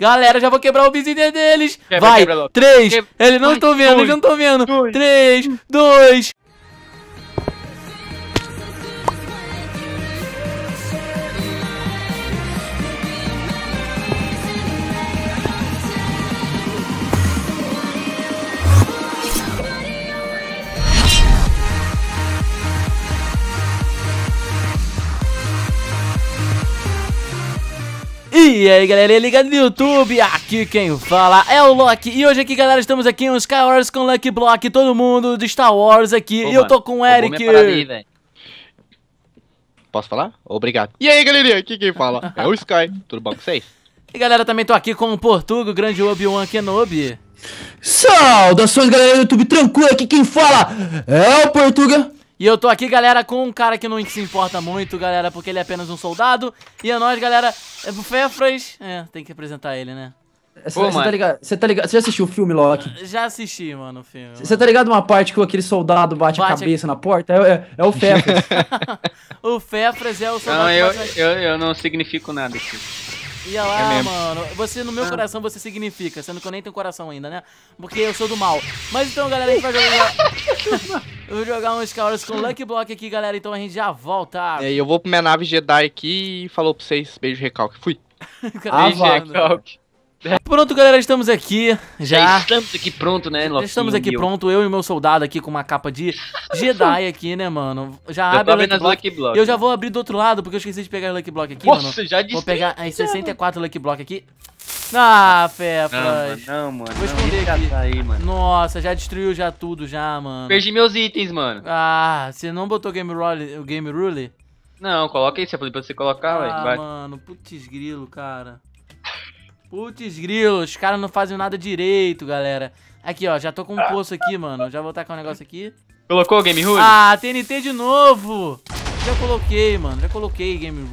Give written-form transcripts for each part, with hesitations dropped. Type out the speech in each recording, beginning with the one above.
Galera, já vou quebrar o obsidian deles. Quebra, Vai, quebra logo. 3. Quebra. Eles não estão vendo, eles não estão vendo. 3, 2. E aí galera, ligado no YouTube, aqui quem fala é o Loki. E hoje aqui galera, estamos aqui em Skywars com Lucky Block, todo mundo de Star Wars aqui. E eu tô com o Eric. Aí, posso falar? Obrigado. E aí galerinha, aqui quem fala é o Sky, tudo bom com vocês? E galera, também tô aqui com o Portuga, o grande Obi-Wan Kenobi. Saudações galera do YouTube, tranquilo, aqui quem fala é o Portuga. E eu tô aqui, galera, com um cara que não se importa muito, galera, porque ele é apenas um soldado. E a nós, galera, é o Fefras. É, tem que apresentar ele, né? Você tá ligado? Você já assistiu o filme, Loki? Já assisti, mano, o filme. Você tá ligado uma parte que aquele soldado bate a cabeça na porta? É o Fefras. O Fefras é o soldado. Não, eu não significo nada aqui. Ia lá, mano. Você, no meu coração, você significa. Sendo que eu nem tenho coração ainda, né? Porque eu sou do mal. Mas então, galera, a gente vai jogar... Eu vou jogar um Skywars com Lucky Block aqui, galera. Então a gente já volta. E aí, eu vou pra minha nave Jedi aqui e falou pra vocês. Beijo, recalque. Fui. Beijo, recalque. Pronto, galera, estamos aqui. Já estamos aqui pronto, né, Loki? Já estamos aqui pronto, eu e o meu soldado aqui com uma capa de Jedi aqui, né, mano? Já abre o Lucky Block. Eu já vou abrir do outro lado, porque eu esqueci de pegar o Lucky Block aqui, Nossa, mano. já disse. Vou pegar aí 64 Lucky Block aqui. Ah, Fefras. Não, mano. Vou esconder aqui. Aí, mano. Nossa, já destruiu já tudo já, mano. Perdi meus itens, mano. Ah, você não botou o Game Rule? Não, coloca aí, pra você colocar, velho. Ah, mano, putz grilo, cara. Putz grilo, os caras não fazem nada direito, galera. Aqui, ó, já tô com um poço aqui, mano. Já vou tacar um negócio aqui. Colocou o Game Rule? Ah, TNT de novo. Já coloquei, mano. Já coloquei Game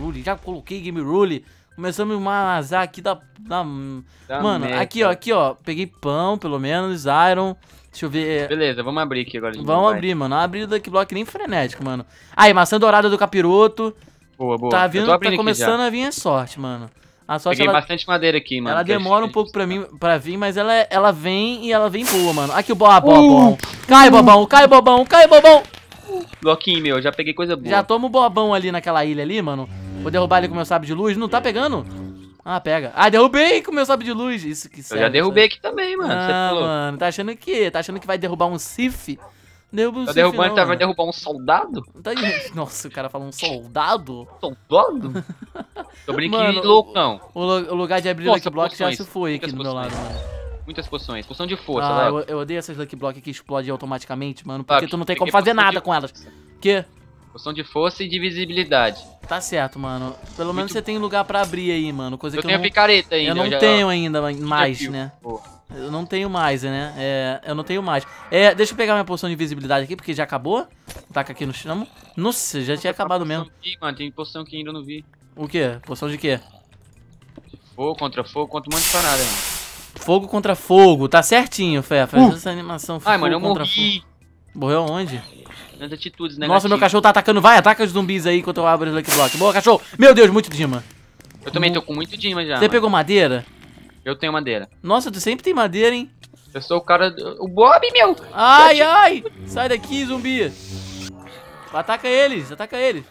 Rule. Começamos uma azar aqui da mano, merda. aqui, ó. Peguei pão, pelo menos, iron. Deixa eu ver. Beleza, vamos abrir aqui agora. Vamos abrir, mano. Abrir o Lucky Block nem frenético, mano. Aí, maçã dourada do capiroto. Boa, boa. Tá vindo, tá começando a vir a sorte, mano. A sorte, peguei bastante madeira aqui, mano. Ela demora um pouco pra vir, mas ela vem e ela vem boa, mano. Aqui o bobão. Cai, bobão. Bloquinho, meu, já peguei coisa boa. Já toma o bobão ali naquela ilha ali, mano. Vou derrubar ele com o meu sabre de luz. Não tá pegando? Ah, pega. Ah, derrubei com o meu sabre de luz. Isso que serve. Eu já derrubei aqui também, mano. Ah, mano, tá achando que? Tá achando que vai derrubar um Sif? Derruba um Sif, derrubando, não, vai derrubar um soldado? Tá... Nossa, o cara falou um soldado? Soldado? Tô brincando, loucão. O lugar de abrir o Lucky Block já se foi aqui do meu lado, mano. Muitas poções. Poção de força, Léo. Eu odeio essas Lucky Block que explodem automaticamente, mano. Porque tu não tem como fazer nada com elas. Que? Poção de força e de visibilidade. Tá certo, mano. Pelo menos você tem lugar pra abrir aí, mano. Coisa que eu tenho picareta ainda. Eu não tenho ainda mais, né? Eu não tenho mais, né? Eu não tenho mais. Deixa eu pegar minha poção de visibilidade aqui, porque já acabou. Taca aqui no chão. Nossa, já tinha acabado mesmo. Aqui, mano, tem poção que ainda não vi. O quê? Poção de quê? Fogo, contra um monte de parada, mano. Fogo contra fogo. Tá certinho, Fé. Faz essa animação. Ai, mano, eu morri. Morreu onde? Nas atitudes negativas. Nossa, meu cachorro tá atacando. Vai, ataca os zumbis aí enquanto eu abro o Lucky Block. Boa, cachorro. Meu Deus, muito Dima. Eu também tô com muito Dima já. Você pegou madeira? Eu tenho madeira. Nossa, tu sempre tem madeira, hein? Eu sou o cara... O Bob, meu! Ai, ai! Sai daqui, zumbi! Ataca eles, ataca eles!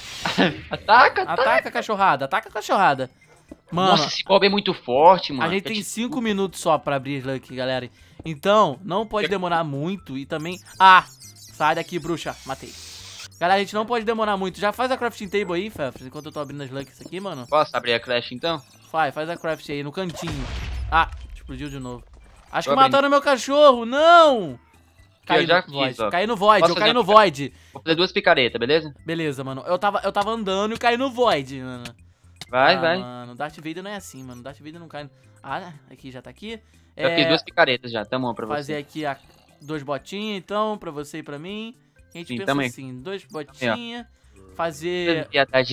Ataca a cachorrada, ataca a cachorrada! Mano, nossa, esse Bob é muito forte, mano. A gente tem 5 minutos só pra abrir aqui, galera. Então, não pode demorar muito e também... Ah! Sai daqui, bruxa. Matei. Galera, a gente não pode demorar muito. Já faz a crafting table aí, Fefras, enquanto eu tô abrindo as lucks aqui, mano. Posso abrir a crash, então? Faz a craft aí, no cantinho. Ah, explodiu de novo. Acho que mataram meu cachorro, não! Caiu no void, caiu no void, eu caí no void. Vou fazer 2 picaretas, beleza? Beleza, mano. Eu tava andando e caí no void, mano. Vai. Mano, Darth Vader não é assim, mano. Darth Vader não cai... Ah, aqui, já tá aqui. Já fiz 2 picaretas já, tá bom pra você. Fazer aqui 2 botinhas, então, pra você e pra mim. A gente pensa também. assim, 2 botinhas. Fazer...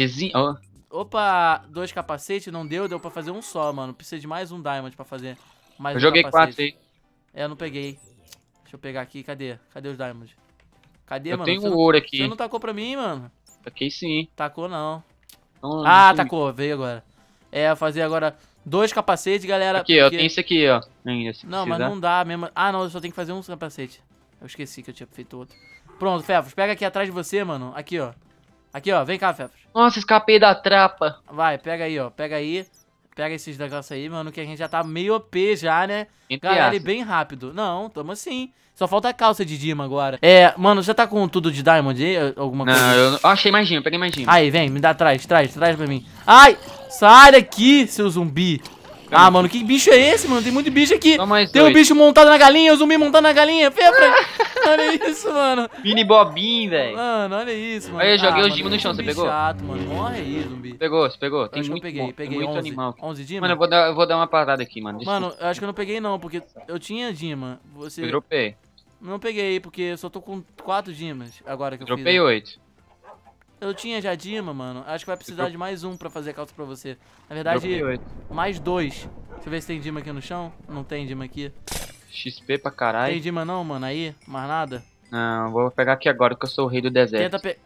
Opa, 2 capacetes, não deu pra fazer um só, mano. Precisa de mais um diamond pra fazer mais eu joguei capacete. 4 aí. Eu não peguei. Deixa eu pegar aqui, cadê? Cadê os diamonds? Cadê, eu mano? Eu tenho ouro aqui. Você não tacou pra mim, mano? Taquei sim. Tacou não. Não, tacou, veio agora. Fazer agora 2 capacetes, galera. Aqui, ó, tem isso aqui, ó. Ainda, se Não, mas precisar. não dá mesmo. Ah, não, eu só tenho que fazer um capacete. Eu esqueci que eu tinha feito outro. Pronto, Fefos, pega aqui atrás de você, mano. Aqui, ó. Aqui, ó, vem cá, Fefos. Nossa, escapei da trapa. Vai, pega aí, ó. Pega aí. Pega esses negócios aí, mano, que a gente já tá meio OP já, né? Entre Galera, e aspas. bem rápido. Não, tamo assim. Só falta a calça de Dima agora. É, mano, já tá com tudo de Diamond aí? Alguma coisa? Não, eu achei mais Dima, peguei mais Dima. Aí, vem, me dá atrás, traz pra mim. Ai, sai daqui, seu zumbi. Ah, mano, que bicho é esse, mano? Tem muito bicho aqui. Só mais Tem um 2. bicho montado na galinha, o zumbi montado na galinha. Fefra, olha isso, mano. Mini bobinho, velho. Mano, olha isso, mano. Aí, eu joguei os mano, Dima no chão, zumbi você pegou? chato, mano. Morre aí, zumbi. Pegou, você pegou? Eu Tem acho que eu muito, peguei, peguei muito 11. animal. 11 Dima? Mano, eu vou dar uma parada aqui, mano. Desculpa. Mano, eu acho que eu não peguei não, porque eu tinha Dima. Você... Eu dropei. Não peguei, porque eu só tô com 4 Dimas agora que eu Dropei fiz. 8. Eu tinha já Dima, mano. Acho que vai precisar Drop- de mais um pra fazer a calça pra você. Na Dropei verdade, 8. mais 2. Deixa eu ver se tem Dima aqui no chão. Não tem Dima aqui. XP pra Tem caralho. Dima não, mano? Aí? Mais nada? Não, vou pegar aqui agora que eu sou o rei do deserto. Tenta pe...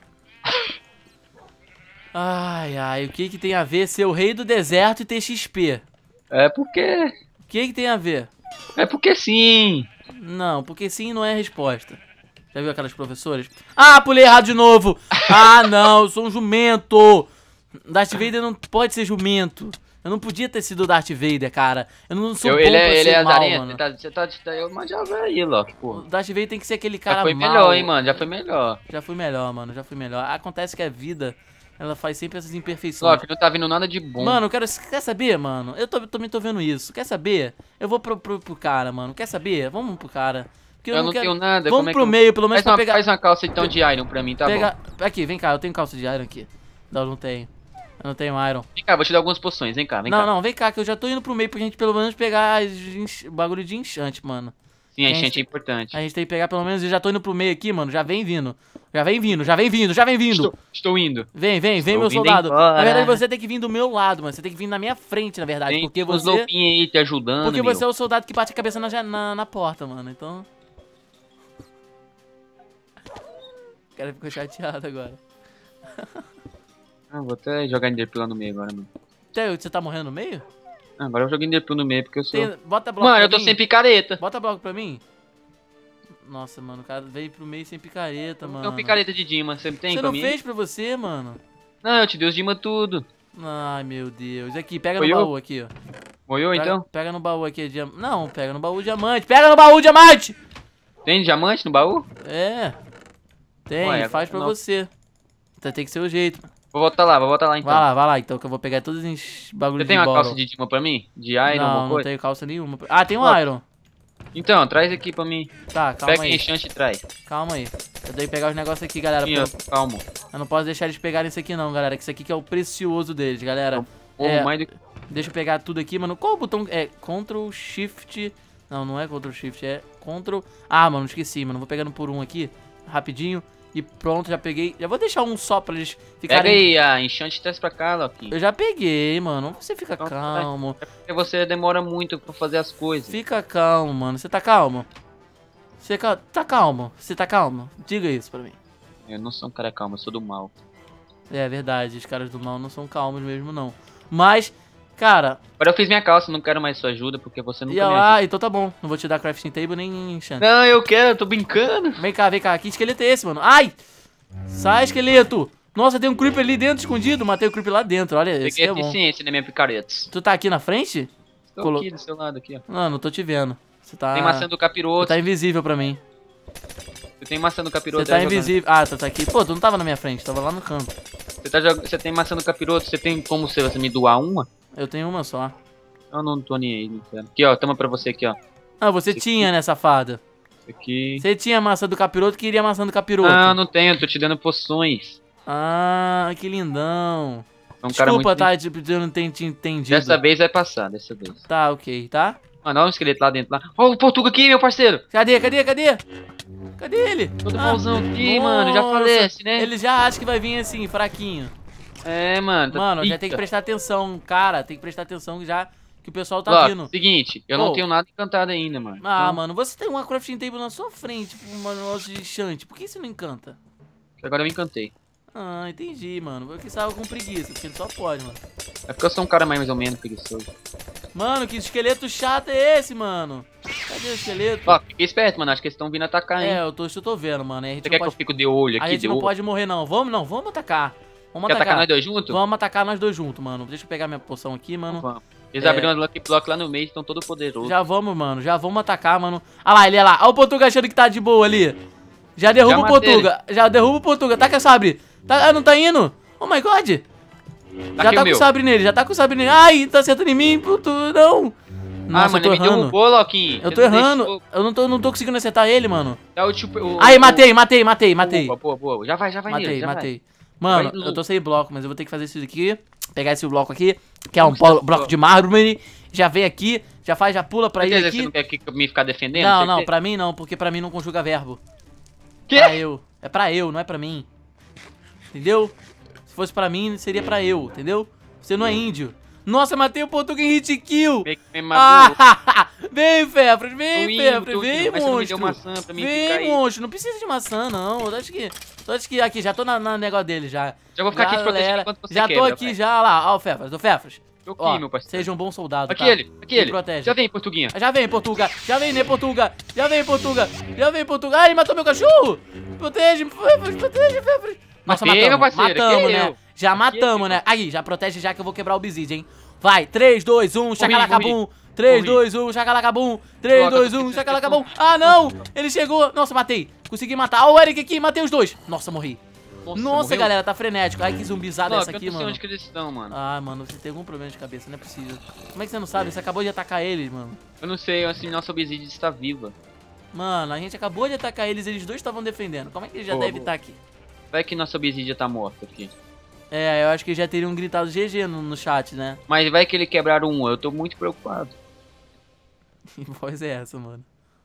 Ai, ai. O que que tem a ver ser o rei do deserto e ter XP? É porque... O que que tem a ver? É porque sim. Não, porque sim não é a resposta. Já viu aquelas professoras? Ah, pulei errado de novo. Ah, não, eu sou um jumento. Darth Vader não pode ser jumento. Eu não podia ter sido o Darth Vader, cara. Eu não sou bom Ele pra é ser mal, azarento. mano. Você tá eu manjava aí, Loki, O pô. Darth Vader tem que ser aquele cara Já foi mal. melhor, hein, mano. Já foi melhor. Já fui melhor, mano. Já fui melhor. Acontece que a vida, ela faz sempre essas imperfeições. Loki, não tá vindo nada de bom. Mano, eu quero... Quer saber, mano? Eu também tô vendo isso. Quer saber? Eu vou pro cara, mano. Quer saber? Vamos pro cara. Porque eu não quero... tenho nada. Vamos como é pro que eu- meio, pelo menos, pra pegar... Faz uma calça então de Iron pra mim, tá Pega... bom? Aqui, vem cá. Eu tenho calça de Iron aqui. Não, não tenho. Eu não tenho Iron. Vem cá, vou te dar algumas poções. Vem cá, vem Não, cá. não, vem cá, que eu já tô indo pro meio pra gente pelo menos pegar o bagulho de enchante, mano. Sim, a enchente é importante. A gente tem que pegar pelo menos, eu já tô indo pro meio aqui, mano. Já vem vindo. Já vem vindo, já vem vindo, já vem vindo. Estou indo. Vem, vem, vem, Estou meu vindo soldado. embora. Na verdade, você tem que vir do meu lado, mano. Você tem que vir na minha frente, na verdade. Tem Porque uns você. lobinhos aí te ajudando, Porque meu. você é o soldado que bate a cabeça na porta, mano. Então. O cara ficou chateado agora. Ah, vou até jogar Enderpeel lá no meio agora, mano. Você tá morrendo no meio? Ah, agora eu jogo Enderpeel no meio porque eu sou... Bota bloco Mano, pra eu tô mim. sem picareta. Bota bloco pra mim. Nossa, mano, o cara veio pro meio sem picareta, mano. Tem uma picareta de Dima, você tem Você pra não mim? fez pra você, mano? Não, eu te dei os Dima tudo. Ai, meu Deus. Aqui, pega Foi no eu? baú aqui, ó. Moiou Pega, então? pega no baú aqui, não, pega no baú diamante. Pega no baú diamante! Tem diamante no baú? É. Tem, Ué, faz pra não. você. Então tem que ser o jeito. Vou voltar lá então. Vai lá, então que eu vou pegar todos os bagulhos Você tem de uma bola. calça de Dima pra mim? De Iron, Não, alguma não coisa? tenho calça nenhuma. Ah, tem um Ó, Iron. Então, traz aqui pra mim. Tá, calma Pega aí. enchante e traz. Calma aí. Eu tenho que pegar os negócios aqui, galera. Sim, porque calmo. eu não posso deixar eles pegarem isso aqui não, galera. Que isso aqui que é o precioso deles, galera. Porra, É. mais do... Deixa eu pegar tudo aqui, mano. Qual o botão? É Ctrl Shift. Não, não é Ctrl Shift, é Ctrl. Ah, mano, esqueci, mano. Vou pegando por um aqui, rapidinho. E pronto, já peguei. Já vou deixar um só pra eles Pega ficarem. aí a enchante e traz pra cá, Loki. Eu já peguei, mano. Você fica Então, calmo. É porque você demora muito pra fazer as coisas. Fica calmo, mano. Você tá calmo? Você tá calmo? Você tá calmo? Diga isso pra mim. Eu não sou um cara calmo, eu sou do mal. É verdade, os caras do mal não são calmos mesmo, não. Mas, cara. Agora eu fiz minha calça, não quero mais sua ajuda porque você nunca E me ajuda. lá, então tá bom. Não vou te dar crafting table nem enchante. Não, eu quero, eu tô brincando. Vem cá. Que esqueleto é esse, mano? Ai! Sai, esqueleto! Nossa, tem um creeper ali dentro escondido. Matei o creeper lá dentro. Olha, esse Peguei que é bom. eficiência na minha picaretas. Tu tá aqui na frente? Tô Colo- aqui do seu lado aqui, ó. Não, não tô te vendo. Você tá. Tem maçã do Tu capiroto. tá invisível pra mim. Você tem maçã do capiroto. Você tá aí jogando. invisível. Ah, tu tá aqui. Pô, tu não tava na minha frente, tava lá no canto. Você tem maçã do capiroto, você tem como você me doar uma? Eu tenho uma só. Eu não tô nem aí, não quero. Aqui, ó, toma pra você aqui, ó. Ah, você Esse tinha, né, safada? Esse aqui. Você tinha a maçã do capiroto, queria a maçã do capiroto. Não, não tenho, eu tô te dando poções. Ah, que lindão. É um cara Desculpa, muito... tá? Tipo, eu não tenho te entendido. Dessa vez vai passar, dessa vez. Tá, ok, tá? Mano, olha um esqueleto lá dentro lá. Ó, o Portuga aqui, meu parceiro. Cadê? Cadê ele? Todo Ah, bonzão aqui, mano. Já nossa, falece, né? Ele já acha que vai vir assim, fraquinho. É, mano. Tá Mano, já pica. tem que prestar atenção, cara. Tem que prestar atenção já que o pessoal tá Ó, vindo. seguinte, eu Ô. não tenho nada encantado ainda, mano. Ah, Então, mano, você tem uma crafting table na sua frente, tipo, um negócio de enchante. Por que você não encanta? agora eu encantei. Ah, entendi, mano. Eu que estava com preguiça, porque ele só pode, mano. É porque eu sou um cara mais ou menos preguiçoso. Mano, que esqueleto chato é esse, mano? Cadê o esqueleto? Ó, fiquei esperto, mano. Acho que eles estão vindo atacar, hein? É, eu tô vendo, mano. E a gente Você não quer que eu pode... fique de olho A aqui? gente De não olho? pode morrer, não. Vamos atacar. Vamos Quer atacar atacar. nós dois juntos? Vamos atacar nós dois juntos, mano. Deixa eu pegar minha poção aqui, mano. Vamos. Eles abriram uma Lucky Block lá no meio, estão todo poderosos. Já vamos, mano. Já vamos atacar, mano. Ah lá, ele é lá. Olha o Portuga achando que tá de boa ali. Já derruba o matei Portuga. Já derruba o Portuga. Taca a sabre. Tá, ah, não tá indo? Oh my god. Já Aqui tá o com o meu. sabre nele. Já tá com o sabre nele. Ai, tá acertando em mim, puto. Não. Nossa, Mano, eu ele tô me errando. derrubou, Loquinho. Eu tô Ele errando. deixou- Eu não tô conseguindo acertar ele, mano. Dá o tipo, Aí, matei. Boa. Já vai nele, já vai. Matei. Mano, Vai, eu tô sem bloco, mas eu vou ter que fazer isso aqui. Pegar esse bloco aqui, que é um bloco de mármore. Já vem aqui, já pula pra ele Certeza que aqui. você não quer que me ficar defendendo? Não, Certeza? não, pra mim não, porque pra mim não conjuga verbo. Quê? Pra eu. É pra eu, não é pra mim. Entendeu? Se fosse pra mim, seria pra eu, entendeu? Você não é índio. Nossa, matei o Portuga em hit kill. Me matou. Ah, vem, Fefras, Tô vem, indo, Fefras, tô vem, indo, mas você não me deu monstro. maçã pra mim ficar Vem, aí. monstro, não precisa de maçã, não. Eu acho que aqui, já tô na negócio dele já. Já vou ficar aqui te protegendo Galera, enquanto você já tô quebra, aqui vai. já, lá, ó o Fefras, Tô aqui, Ó, meu parceiro. seja um bom soldado, Aqui tá? ele, aqui Me ele. protege. Já vem, Portuguinha. Já vem, Portuga. Já vem, né, Portuga. Já vem, Portuga. Ah, ele matou meu cachorro. Protege, Fefras. Nossa, Matei, meu matamos. parceiro, Matamos, que né? eu? Já Que matamos, eu? né? Aí, já protege já que eu vou quebrar o obsidian, hein? Vai, 3, 2, 1, Morri. chacalacabum. 3, Morri. 2, 1, chacalacabum. 3, Coloca 2, tudo 1, que chacalacabum. Ah, não. Ele chegou. Nossa, matei. Consegui matar. Ó, o Eric aqui, matei os dois. Nossa, morri. Nossa, morreu? galera, tá frenético. Ai, que zumbizada Não, essa eu aqui, não sei mano. onde que eles estão, mano. Ah, mano, você tem algum problema de cabeça, não é possível. Como é que você não sabe? Você acabou de atacar eles, mano. Eu não sei, assim, nossa obsidian está viva. Mano, a gente acabou de atacar eles dois estavam defendendo. Como é que eles já Boa, devem boa. estar aqui? Vai que nossa obsidian tá morta aqui. É, eu acho que já teriam gritado GG no chat, né? Mas vai que ele quebraram um, eu tô muito preocupado. Que voz é essa, mano?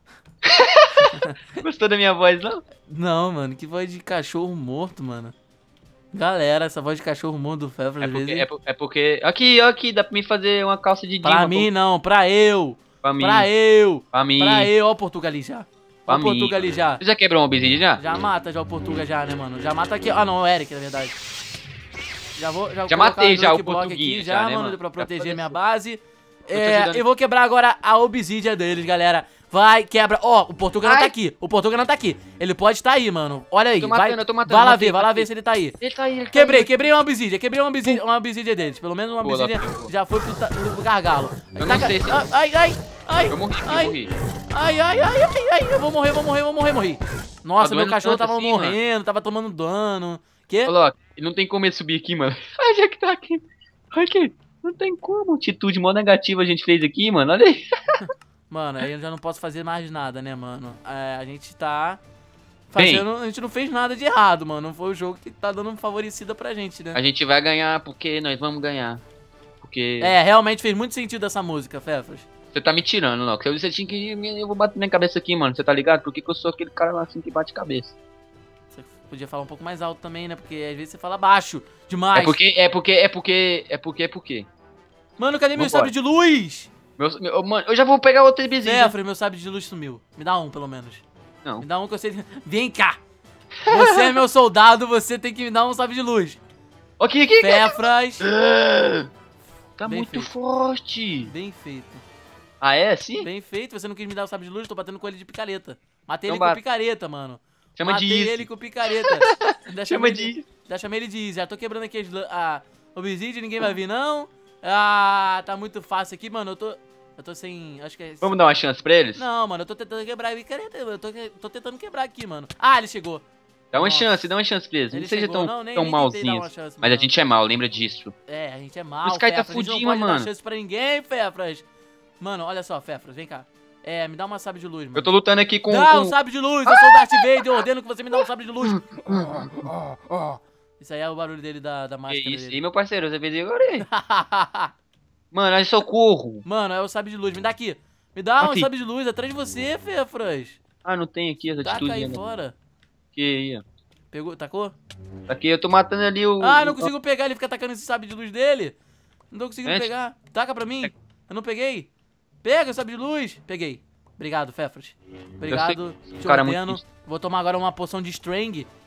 Gostou da minha voz, não? Não, mano, que voz de cachorro morto, mano. Galera, essa voz de cachorro morto do Fefra, É às porque, vezes... é porque... Aqui, dá pra mim fazer uma calça de Pra Dima, mim não, pra eu. Pra mim. Pra eu. Pra mim. Pra eu. Ó o Portuga ali já. Ó Pra o mim. Portuga ali já. Você já quebrou uma obsidian já? Já mata já o Portuga já, né, mano? Já mata aqui. Ah, não, o Eric, na verdade. Já vou Já colocar matei já o block Portuguinha aqui já, né, mano, mano? pra Já proteger fazer minha isso. base. te É, ajudando. eu vou quebrar agora a obsidian deles, galera. Vai, quebra. Ó, o Portuga não Ai. tá aqui. O Portuga não tá aqui. Ele pode estar aí, mano. Olha aí. Tô matando, vai, eu tô matando, vai lá matei, ver, vai lá matei. ver se ele tá aí. Ele tá aí, ele tá Quebrei uma obsidian, uma obsidian deles. Pelo menos uma Boa, obsidian Lapinho. já foi pro gargalo. Eu não sei se- Ai, Eu morri, ai, eu morri. ai, eu vou morrer. Nossa, Tá meu doendo cachorro tanto tava assim, morrendo, tava tomando dano. Que? Coloca, não tem como ele subir aqui, mano. Ai, já que tá aqui. Olha aqui. Não tem como. Atitude mó negativa a gente fez aqui, mano. Olha aí. Mano, aí eu já não posso fazer mais nada, né, mano? É, a gente tá Bem. fazendo... A gente não fez nada de errado, mano. Foi o jogo que tá dando uma favorecida pra gente, né? A gente vai ganhar porque nós vamos ganhar. Porque É, realmente fez muito sentido essa música, Fefras. você tá me tirando, não. Você tinha que. Eu vou bater minha cabeça aqui, mano. Você tá ligado? Porque que eu sou aquele cara lá assim que bate cabeça. Você podia falar um pouco mais alto também, né? Porque às vezes você fala baixo demais. É porque. Mano, cadê meu Vambora. sabre de luz? Mano, eu já vou pegar outra obsidian. Fefras, meu sabre de luz sumiu. Me dá um, pelo menos. Não. Me dá um que eu sei... Vem cá! Você é meu soldado, você tem que me dar um sabre de luz. Aqui. Fefras. Tá Bem muito feito. forte. Bem feito. Ah, é? Sim? Bem feito. Você não quis me dar o sabre de luz, tô batendo com ele de picareta. Matei Então ele com bate. picareta, mano. Chama Matei de isso. ele com picareta. Já Chama chamei de ele- isso. Já chamei ele de Easy. Já tô quebrando aqui a obsidian, ninguém vai vir, não. Ah, tá muito fácil aqui, mano. Eu tô sem... Acho que é... Vamos dar uma chance pra eles? Não, mano, eu tô tentando quebrar a picareta. Eu tô tentando quebrar aqui, mano. Ah, ele chegou. Dá uma Nossa. chance pra eles. Não Ele seja chegou. tão, Não, nem tão tentei dar uma malzinhos. chance, Mas a mano. gente é mal, lembra disso. É, a gente é mal, O Sky tá Fefras, a gente não fudinho, pode dar mano. chance pra ninguém, Fefras. Mano, olha só, Fefras, vem cá. É, me dá uma sabre de luz, mano. Eu tô lutando aqui com... Dá um com... sabre de luz, eu sou o Darth Vader, eu ordeno que você me dá um sabre de luz. Isso aí é o barulho dele da Que máscara isso? dele. E meu parceiro, você fez agora aí. Mano, aí socorro. Mano, é o sabre de luz, me dá aqui. Me dá um Aqui. sabre de luz atrás de você, Fefras. Ah, não tem aqui essa Taca atitude. aí né? fora. Que aí, ó. Pegou, tacou? Aqui eu tô matando ali o... Ah, não consigo pegar, ele fica atacando esse sabre de luz dele. Não tô conseguindo Gente. pegar. Taca pra mim. Eu não peguei. Pega o sabre de luz. Peguei. Obrigado, Fefras. Obrigado. Te cara é muito ordeno. difícil. Vou tomar agora uma poção de Strang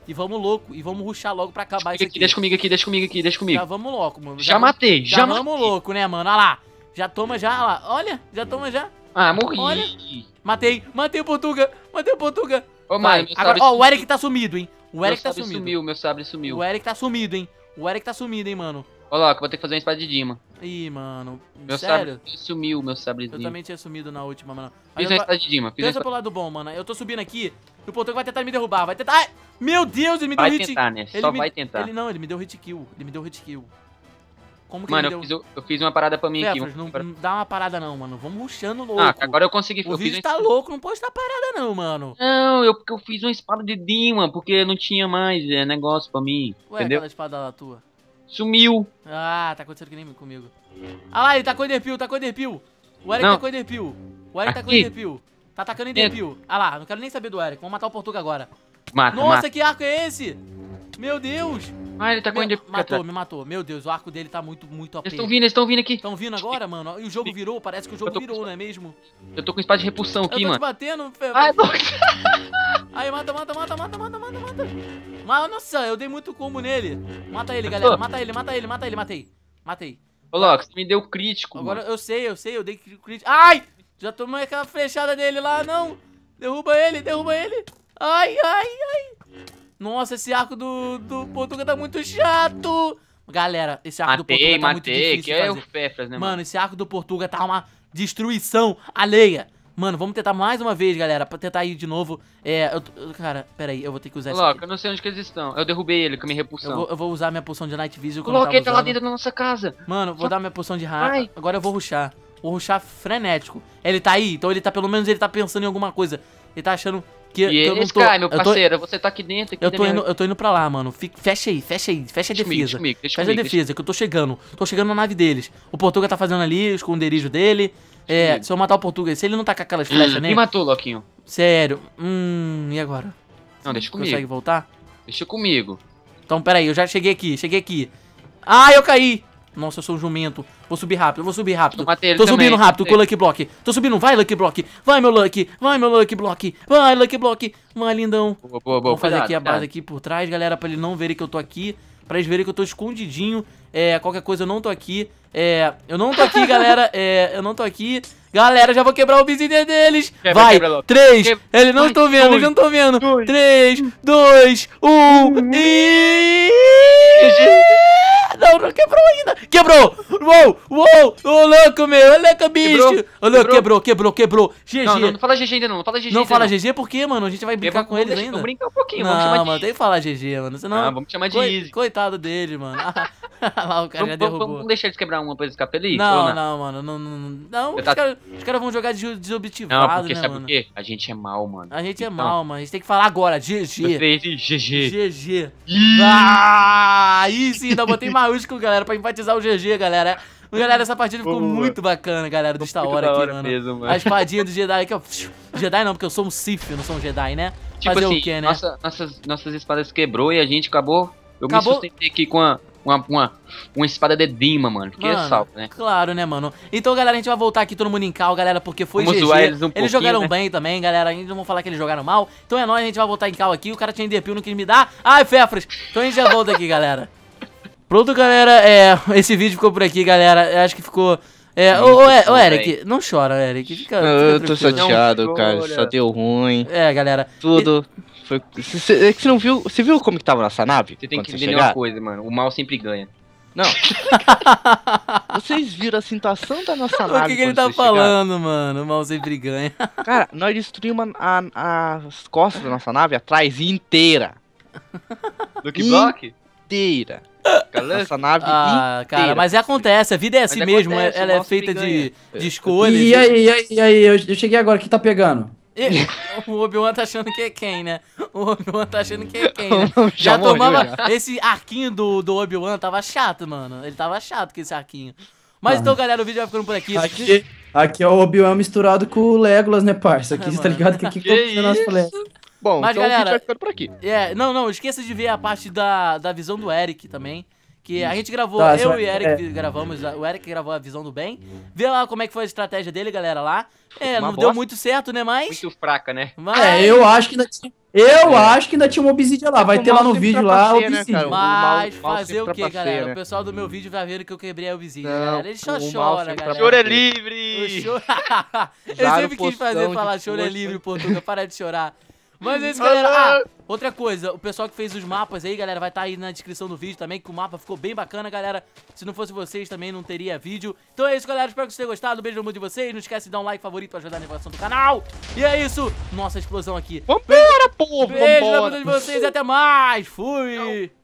E vamos louco. E vamos rushar logo pra acabar isso aqui. Deixa comigo aqui, deixa comigo aqui, deixa comigo. Já vamos louco, mano. Já matei, Já já vamos matei. louco, né, mano? Olha lá. Já toma já, olha lá. Olha, já toma já. Ah, morri. Olha. Matei o Portuga. Matei o Portuga. Ô, Vai. mano, meu Agora, sabre ó, o Eric tá sumido, hein. O Eric tá meu sabre sumido. sumiu, meu sabre sumiu. O Eric tá sumido, hein. O Eric tá sumido, hein, mano. Ó lá, que eu vou ter que fazer uma espada de Dima. Ih, mano. Meu Sério? sabre sumiu, meu sabrezinho. Eu também tinha sumido na última, mano. Fiz Mas uma eu tô- espada de Dima, fiz uma Pensa espada... pro lado bom, mano. Eu tô subindo aqui. E o Portuga vai tentar me derrubar. Vai tentar. Ai! Meu Deus, ele me deu Vai hit. tentar, né? Ele Só me- vai tentar. Ele me deu hit kill. Ele me deu hit kill. Como que Mano, ele me deu? eu fiz uma parada pra mim aqui. Fefras, não dá uma parada não, mano. Vamos rushando louco. Ah, agora eu consegui. O Eu fiz vídeo uma tá louco, não pode dar parada não, mano. Não, porque eu fiz uma espada de Dima, porque não tinha mais negócio pra mim, Ué, entendeu? aquela espada lá tua. Sumiu. Ah, tá acontecendo que nem comigo. Ah lá, ele tá com Enderpeel, tá com Enderpeel. O Eric Não. tá com Enderpeel. O Eric tá com Aqui. Enderpeel. Tá atacando Enderpeel. Ah lá, não quero nem saber do Eric. Vamos matar o Portuga agora. Mata, Nossa, mata. que arco é esse? Meu Deus. Ah, ele tá com ele. Matou, me matou. Meu Deus, o arco dele tá muito OP. Eles estão vindo aqui. Estão vindo agora, mano? E o jogo virou? Parece que o jogo Eu tô- virou, não é mesmo? Eu tô com espada de repulsão Eu aqui, tô te mano. batendo, Fê. Ai, não. Aí, mata. Nossa, eu dei muito combo nele. Mata ele, galera. Mata ele. Matei. Ô, Loki, você me deu crítico, Agora, mano. eu sei, eu dei crítico. Ai! Já tomei aquela flechada dele lá, não. Derruba ele. Ai. Nossa, esse arco do Portuga tá muito chato. Galera, esse arco do Portuga tá muito Matei, difícil que de é o fazer. Fefras, né, Mano, esse arco do Portuga tá uma destruição alheia. Mano, vamos tentar mais uma vez, galera, pra tentar ir de novo. Cara, pera aí, eu vou ter que usar Ô, esse Loki, aqui. eu não sei onde que eles estão. Eu derrubei ele com a minha repulsão. Eu vou usar minha poção de Night Vision O quando eu Loki, tava ele tá lá usando. dentro da nossa casa. Mano, vou dar minha poção de raio. Vai. Agora eu vou rushar. Vou rushar frenético. Ele tá aí, então ele tá, pelo menos ele tá pensando em alguma coisa. Ele tá achando que E eu não esse tô... Sky, meu eu tô- parceiro, você tá aqui dentro. Aqui Eu tô indo pra lá, mano. Fecha aí. Fecha a Deixa defesa. comigo, deixa Fecha a comigo, defesa, que eu tô chegando. Tô chegando na nave deles. O Portuga tá fazendo ali o esconderijo dele. comigo. Se eu matar o Portuga, se ele não tá com aquelas flechas, né? Me matou, Loquinho. Sério. E agora? Não, deixa comigo. Consegue voltar? Deixa comigo. Então, pera aí, eu já cheguei aqui. Ah, eu caí! Nossa, eu sou um jumento. Vou subir rápido. Eu matei ele Tô também, subindo rápido matei. com o Lucky Block. Tô subindo, vai Lucky Block. Vai meu Lucky Block. Vai Lucky Block. Vai, lindão. Boa, Vamos fazer cuidado, aqui a cuidado. base aqui por trás, galera, pra eles não verem que eu tô aqui. Pra eles verem que eu tô escondidinho. Qualquer coisa eu não tô aqui. Eu não tô aqui, galera. Eu não tô aqui. Galera, já vou quebrar o obsidian deles. Quebra, Vai, quebra logo. 3. Quebra. Eles não Vai, estão vendo, dois, eles não estão vendo. dois. 3, 2, 1. E... Não quebrou ainda. Quebrou. Uou. Ô, louco, meu. Ô, louco, bicho. Ô, louco, quebrou. GG. Não fala GG ainda não, não fala GG Não ainda fala GG por quê, mano? A gente vai brincar Vamos com eles deixar- ainda. Vamos brincar um pouquinho, vamos chamar Não, de mano, tem que falar GG, mano. Senão. Ah, vamos chamar de Easy. Coitado dele, mano. Lá o cara já derrubou. Vamos deixar eles quebrar uma pra eles ficar felizes? ou Não, mano. Não, Tá- os caras vão jogar Não, desobjetivado, porque né, sabe mano? por quê? A gente é mal, mano. A gente é Então, mal, mano. A gente tem que falar agora. GG. 3 e GG. GG. Ah, aí sim, ainda botei maiúsculo, galera, pra enfatizar o GG, galera. Galera, essa partida ficou Boa. muito bacana, galera, do Star Muito Wars da aqui, hora mano. mesmo, mano. A espadinha do Jedi aqui, ó. Jedi não, porque eu sou um Sith, eu não sou um Jedi, né? Tipo Fazer assim, o quê, né? nossas espadas quebrou e a gente acabou. Eu Acabou? me sustentei aqui com uma espada de Dima, mano. Que é Mano, salto, né? Claro, né, mano? Então, galera, a gente vai voltar aqui todo mundo em cal, galera, porque foi Vamos GG. zoar eles um pouquinho, jogaram né? bem também, galera. A gente não vão falar que eles jogaram mal. Então é nóis, a gente vai voltar em cal aqui. O cara tinha Enderpeel, não quis me dar. Ai, Fefras. Então a gente já volta aqui, galera. Pronto, galera. Esse vídeo ficou por aqui, galera. Eu acho que ficou... Ô, Eric, não chora, Eric. Fica Eu tô tranquilo. chateado, Não, cara. olha. Só deu ruim. Galera. Tudo. Foi... Você não viu? Você viu como que tava nossa nave? Você tem quando que você entender chegar? uma coisa, mano. O mal sempre ganha. Não. Vocês viram a situação da nossa O nave que ele quando tá vocês chegaram? falando, mano? O mal sempre ganha. Cara, nós destruímos as costas da nossa nave atrás inteira. Lucky Block? Inteira. Calando? Nossa nave Ah, cara, inteira. mas acontece. A vida é assim Mas mesmo. acontece, Ela o é mal feita sempre de escolhas. E aí, eu cheguei agora, o que tá pegando? E o Obi-Wan tá achando que é quem, né? O Obi-Wan tá achando que é quem, né? Já morreu, tomava. já. Esse arquinho do Obi-Wan tava chato, mano. Ele tava chato com esse arquinho. Mas então, galera, o vídeo vai ficando por aqui. Aqui é o Obi-Wan misturado com o Legolas, né, parça? Aqui, É, tá mano. ligado? Que aqui Que aconteceu nosso isso? falei. Bom, Mas, então o galera, vídeo vai ficando por aqui. Não esqueça de ver a parte da visão do Eric também. Que a gente gravou, Tá, eu você e vai- Eric gravamos, o Eric gravou a visão do bem. Vê lá como é que foi a estratégia dele, galera, lá. Uma Não deu bosta. muito certo, né, mas... Muito fraca, né? Eu acho que ainda tinha. Eu acho que ainda tinha uma obsidian lá. Vai É que ter o lá mal no sempre vídeo lá trapaceia, né, obsidian. cara? Mas O mal fazer o sempre que, trapaceia, galera? né? O pessoal do meu vídeo vai ver que eu quebrei a obsidian, Não, galera. Ele só o mal chora, sempre galera. Choro é O livre! choro... Eu Usaram sempre quis fazer poção de falar choro é força. livre, Portuga, para de chorar. Mas é isso, galera. Outra coisa, o pessoal que fez os mapas aí, galera, vai estar aí na descrição do vídeo também, que o mapa ficou bem bacana, galera. Se não fosse vocês, também não teria vídeo. Então é isso, galera. Espero que vocês tenham gostado. Um beijo no mundo de vocês. Não esquece de dar um like favorito pra ajudar na divulgação do canal. E é isso. Nossa, explosão aqui. Vambora, povo! Beijo na Vambora! bunda de vocês e até mais. Fui!